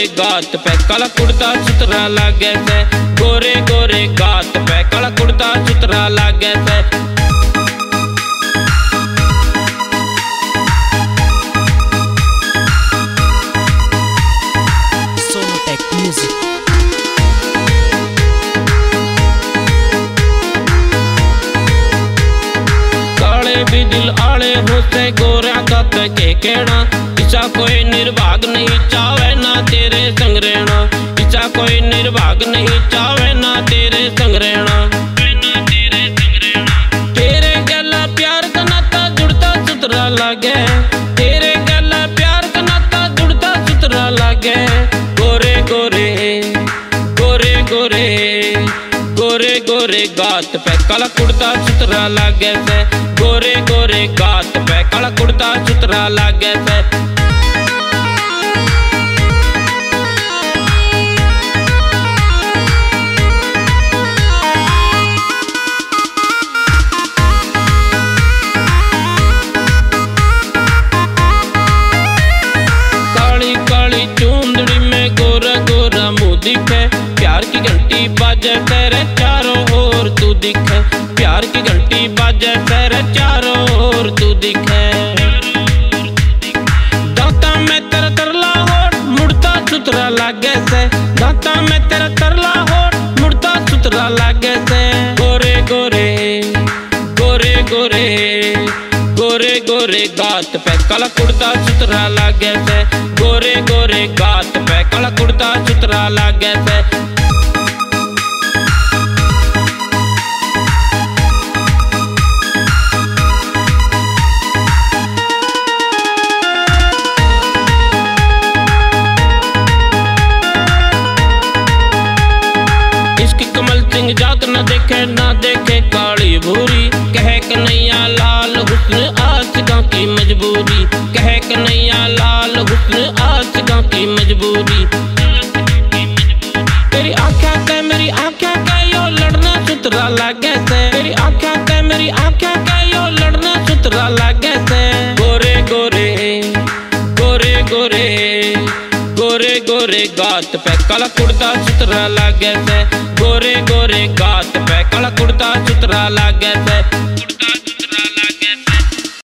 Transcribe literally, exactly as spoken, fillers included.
गात पे काला कुर्ता सुतरा लागे से, गोरे गोरे गात पे काला कुर्ता सुतरा लागे से। Sonotek music। काले भी दिल आले होते गोरा गात के केड़ा, इसा कोई निर्भाग नहीं चावे ना तेरे संग रहना, इसा कोई निर्भाग नहीं चावे ना तेरे संग रहना। तेरे गला प्यार का नाता जुड़ता सुतरा लागे, तेरे गला प्यार का नाता जुड़ता सुतरा लागे। गोरे गोरे गोरे गोरे गोरे गोरे गात पे काला कुर्ता सुतरा लागे से, गोरे गोरे गात पे काला कुर्ता सुतरा लागे से। काली काली चूंदड़ी में गोरा गोरा मुंह दिखे, प्यार की घंटी बाजे तेरे चारों ओर तू दिखे, प्यार की घंटी बाजे तेरे चारों ओर तू दिखे। दांता में तेरा तरला होठ मुड़ता सुतरा लागे से, दांता में तेरा तरला होठ मुड़ता सुतरा लागे से। गोरे गोरे गोरे गोरे गोरे गोरे गात पे काला कुर्ता सुतरा लागे से, गोरे गोरे गात पे काला कुर्ता सुतरा लागे से। कमल सिंह जात न देखे ना देखे काली भूरी, कहे कन्हैया लाल हुस्न आशिकां की मजबूरी, कहे कन्हैया लाल हुस्न आशिकां की मजबूरी। तेरी आँखें के मेरी आँखें के यो लड़ना सुतरा लागे से, तेरी आँखें के मेरी आँखें के यो लड़ना सुतरा लागे से। गोरे गोरे गोरे गोरे गोरे गोरे गात पे काला कुर्ता सुतरा लागे से, गोरे गोरे गात पे काला कुर्ता सुतरा लागे।